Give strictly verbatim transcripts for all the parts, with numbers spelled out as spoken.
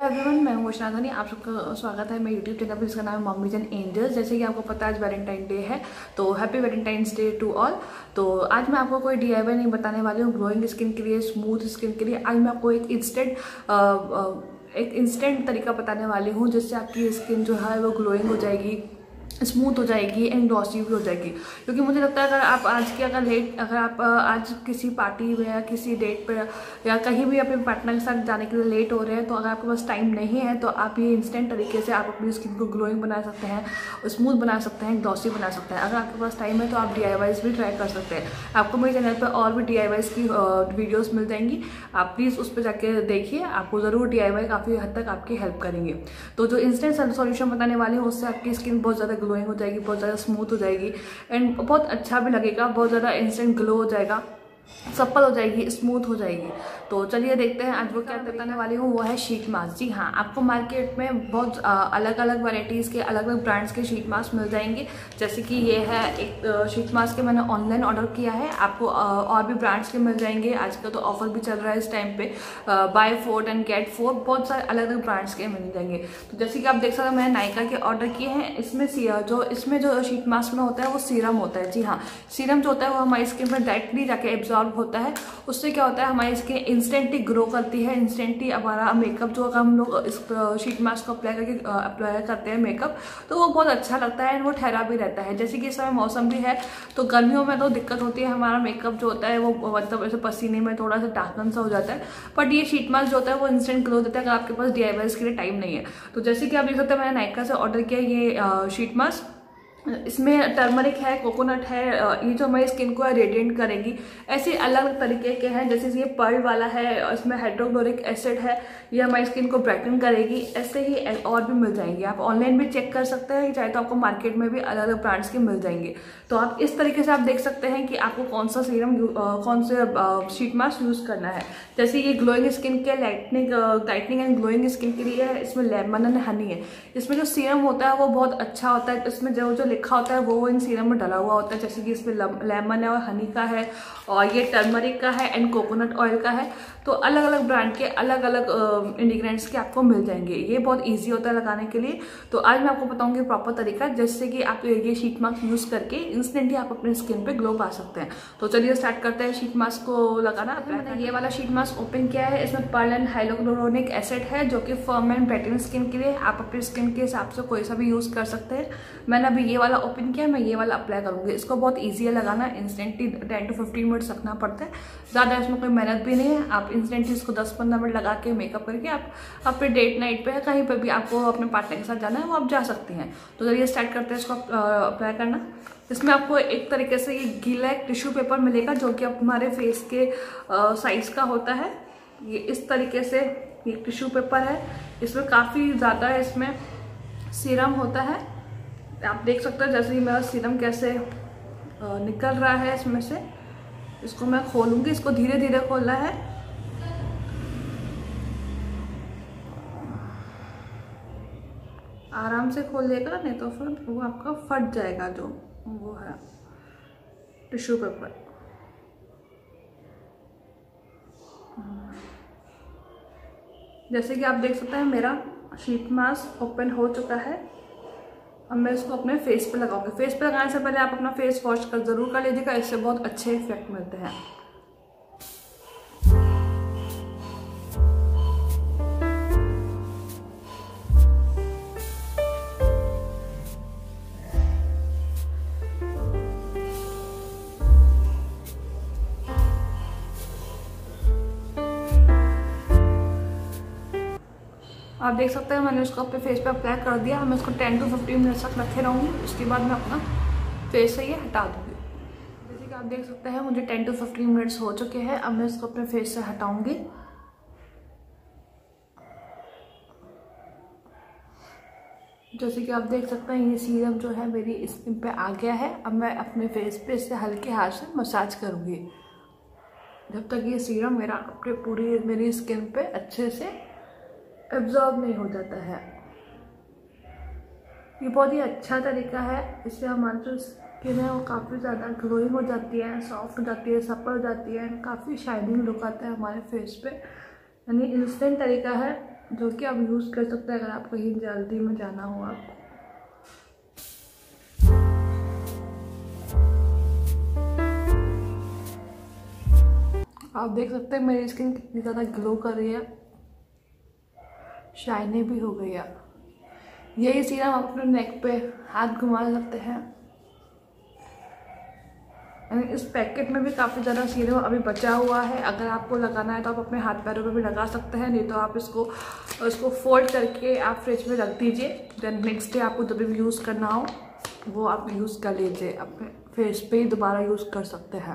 Everyone, मैं हूँ वैष्णवी। आप सबका स्वागत है मेरे यूट्यूब चैनल पर, जिसका नाम है मॉम्मीज एंड एंजल्स। जैसे कि आपको पता है आज वैलेंटाइन डे है, तो happy Valentine's day to all. तो आज मैं आपको कोई डीआईवाई नहीं बताने वाली हूँ ग्लोइंग स्किन के लिए, स्मूथ स्किन के लिए। आज मैं आपको एक इंस्टेंट एक इंस्टेंट तरीका बताने वाली हूँ जिससे आपकी स्किन जो है वो ग्लोइंग हो जाएगी, स्मूथ हो जाएगी एंड ग्लॉसी भी हो जाएगी। क्योंकि मुझे लगता है अगर आप आज की अगर लेट अगर आप आज किसी पार्टी में या किसी डेट पे या कहीं भी अपने पार्टनर के साथ जाने के लिए लेट हो रहे हैं, तो अगर आपके पास टाइम नहीं है तो आप ये इंस्टेंट तरीके से आप अपनी स्किन को ग्लोइंग बना सकते हैं, स्मूथ बना सकते हैं, ग्लॉसी बना सकते हैं। अगर आपके पास टाइम है तो आप डी आई वाइज भी ट्राई कर सकते हैं। आपको मेरे चैनल पर और भी डी आई वाइज की वीडियोज़ मिल जाएंगी, आप प्लीज़ उस पर जाके देखिए, आपको ज़रूर डी आई वाई काफ़ी हद तक आपकी हेल्प करेंगे। तो जो इंस्टेंट सॉल्यूशन बताने वाले हैं उससे आपकी स्किन बहुत ज़्यादा ग्लोइंग हो जाएगी, बहुत ज़्यादा स्मूथ हो जाएगी एंड बहुत अच्छा भी लगेगा, बहुत ज़्यादा इंस्टेंट ग्लो हो जाएगा, सप्पल हो जाएगी, स्मूथ हो जाएगी। तो चलिए देखते हैं आज वो क्या बताने वाली हूँ। वो है शीट मास्क। जी हाँ, आपको मार्केट में बहुत अलग अलग वैरायटीज़ के, अलग अलग ब्रांड्स के शीट मास्क मिल जाएंगे। जैसे कि ये है एक शीट मास्क के मैंने ऑनलाइन ऑर्डर किया है। आपको और भी ब्रांड्स के मिल जाएंगे। आजकल तो ऑफर भी चल रहा है इस टाइम पे, buy four and get four, बहुत सारे अलग अलग ब्रांड्स के मिल जाएंगे। तो जैसे कि आप देख सकते हैं मैंने नायका के ऑर्डर किए हैं। इसमें जो इसमें जो शीट मास्क में होता है वो सीरम होता है। जी हाँ, सीरम जो होता है वो हमारी स्किन पर डायरेक्टली जाके एब्जॉर्ब होता है। उससे क्या होता है, हमारी स्किन इंस्टेंटली ग्रो करती है, इंस्टेंटली हमारा मेकअप जो अगर हम लोग इस शीट मास्क को अप्लाई करके अप्लाई करते हैं मेकअप, तो वो बहुत अच्छा लगता है, वो ठहरा भी रहता है। जैसे कि इस समय मौसम भी है, तो गर्मियों में तो दिक्कत होती है, हमारा मेकअप जो होता है वो मतलब ऐसे पसीने में थोड़ा सा डार्कन सा हो जाता है। बट ये शीट मास्क जो होता है वो इंस्टेंट ग्लो देता है अगर आपके पास डी आई वाइज के लिए टाइम नहीं है। तो जैसे कि आप देख सकते हैं मैंने नायका से ऑर्डर किया ये शीट मास्क। इसमें टर्मरिक है, कोकोनट है, ये जो हमारी स्किन को रेडिएंट करेगी। ऐसे अलग अलग तरीके के हैं, जैसे ये पर्ल वाला है, इसमें हाइड्रोक्लोरिक एसिड है, ये हमारी स्किन को ब्राइटन करेगी। ऐसे ही और भी मिल जाएंगे, आप ऑनलाइन भी चेक कर सकते हैं, चाहे तो आपको मार्केट में भी अलग अलग ब्रांड्स के मिल जाएंगे। तो आप इस तरीके से आप देख सकते हैं कि आपको कौन सा सीरम कौन से शीट मास्क यूज करना है। जैसे ये ग्लोइंग स्किन के lightening lightening and glowing skin के लिए है। इसमें लेमन एंड हनी है। इसमें जो सीरम होता है वो बहुत अच्छा होता है। इसमें जो जो लिखा होता है वो इन सीरम में डला हुआ होता है। जैसे कि इसमें लेमन है और हनी का है, और ये टर्मरिक का है एंड कोकोनट ऑयल का है। तो अलग अलग ब्रांड के अलग अलग इंग्रेडिएंट्स के आपको मिल जाएंगे। ये बहुत इजी होता है लगाने के लिए। तो आज मैं आपको बताऊंगी प्रॉपर तरीका, जिससे कि आप ये शीट मास्क यूज करके इंस्टेंटली आप अपने स्किन पे ग्लो पा सकते हैं। तो चलिए स्टार्ट करते हैं शीट मास्क को लगाना। मैंने ये वाला शीट मास्क ओपन किया है। इसमें पर्ल एंड हाइड्रोक्लोरिक एसिड है जो कि फर्म एंड ब्राइटन स्किन के लिए। आप अपनी स्किन के हिसाब से कोई सा भी यूज कर सकते हैं। मैंने अभी ये वाला ओपन किया, मैं ये वाला अप्लाई करूंगी। इसको बहुत ईजी है लगाना, instantly ten to fifteen minutes रखना पड़ता है, ज़्यादा इसमें कोई मेहनत भी नहीं है। आप इंस्टेंटली इसको दस पंद्रह मिनट लगा के मेकअप करके आप अपने डेट नाइट पे कहीं पे भी आपको अपने पार्टनर के साथ जाना है वो आप जा सकती हैं। तो चलिए स्टार्ट करते हैं इसको अप्लाई करना। इसमें आपको एक तरीके से ये गीला एक टिश्यू पेपर मिलेगा जो कि हमारे फेस के साइज का होता है। ये इस तरीके से ये टिश्यू पेपर है। इसमें काफ़ी ज़्यादा इसमें सीरम होता है, आप देख सकते हैं। जैसे ही मेरा सीरम कैसे निकल रहा है इसमें से, इसको मैं खोलूंगी। इसको धीरे धीरे खोलना है। आराम से खोलिएगा, नहीं तो फिर वो आपका फट जाएगा जो वो है टिश्यू पेपर। जैसे कि आप देख सकते हैं मेरा शीट मास्क ओपन हो चुका है। अब मैं इसको अपने फेस पे लगाऊंगी। फेस पे लगाने से पहले आप अपना फेस वॉश कर जरूर कर लीजिएगा, इससे बहुत अच्छे इफेक्ट मिलते हैं। आप देख सकते हैं मैंने उसको अपने फेस पे अप्लाई कर दिया। मैं इसको टेन टू फिफ्टीन मिनट्स तक रखे रहूँगी, उसके बाद मैं अपना फेस से ये हटा दूँगी। जैसे कि आप देख सकते हैं मुझे टेन टू फिफ्टीन मिनट्स हो चुके हैं। अब मैं इसको अपने फेस से हटाऊँगी। जैसे कि आप देख सकते हैं ये सीरम जो है मेरी स्किन पे आ गया है। अब मैं अपने फेस पे इससे हल्के हाथ से मसाज करूँगी जब तक ये सीरम मेरा अपने पूरी मेरी स्किन पे अच्छे से एब्जॉर्ब नहीं हो जाता है। ये बहुत ही अच्छा तरीका है, इससे हमारी जो स्किन है वो काफ़ी ज़्यादा ग्लोइंग हो जाती है, सॉफ्ट हो जाती है, सपर हो जाती है, काफ़ी शाइनिंग लुक आता है हमारे फेस पे। यानी इंस्टेंट तरीका है जो कि आप यूज़ कर सकते हैं अगर आप कहीं जल्दी में जाना हो। आप आप देख सकते हैं मेरी स्किन कितनी ज़्यादा ग्लो कर रही है, शाइनी भी हो गई है। यही सीरम आप अपने नेक पे हाथ घुमा सकते हैं। इस पैकेट में भी काफ़ी ज़्यादा सीरम अभी बचा हुआ है, अगर आपको लगाना है तो आप अपने हाथ पैरों पे भी लगा सकते हैं, नहीं तो आप इसको इसको फोल्ड करके आप फ्रिज में रख दीजिए। देन नेक्स्ट डे आपको जब भी यूज़ करना हो वो आप यूज़ कर लीजिए, अपने फेस पे ही दोबारा यूज़ कर सकते हैं।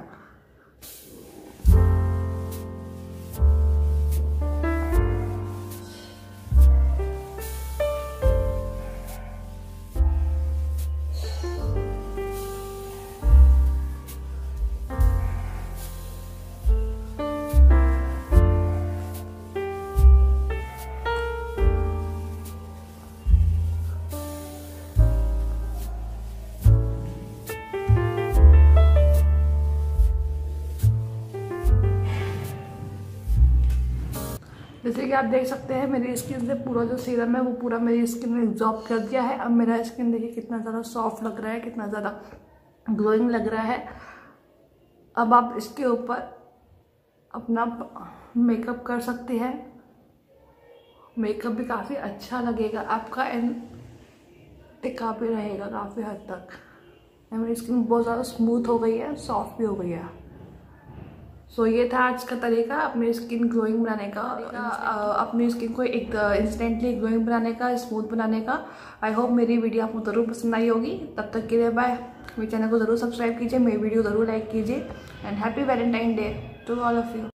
जैसे कि आप देख सकते हैं मेरी स्किन से पूरा जो सीरम है वो पूरा मेरी स्किन में एब्जॉर्ब कर दिया है। अब मेरा स्किन देखिए कितना ज़्यादा सॉफ्ट लग रहा है, कितना ज़्यादा ग्लोइंग लग रहा है। अब आप इसके ऊपर अपना मेकअप कर सकते हैं, मेकअप भी काफ़ी अच्छा लगेगा आपका एंड टिका भी रहेगा काफ़ी हद तक। मेरी स्किन बहुत ज़्यादा स्मूथ हो गई है, सॉफ्ट भी हो गई है। सो so, ये था आज का तरीका अपनी स्किन ग्लोइंग बनाने का, अपनी स्किन को एक इंस्टेंटली ग्लोइंग बनाने का, स्मूथ बनाने का। आई होप मेरी वीडियो आपको ज़रूर पसंद आई होगी। तब तक के लिए बाय। मेरे चैनल को ज़रूर सब्सक्राइब कीजिए, मेरी वीडियो ज़रूर लाइक कीजिए and happy Valentine day to all of you.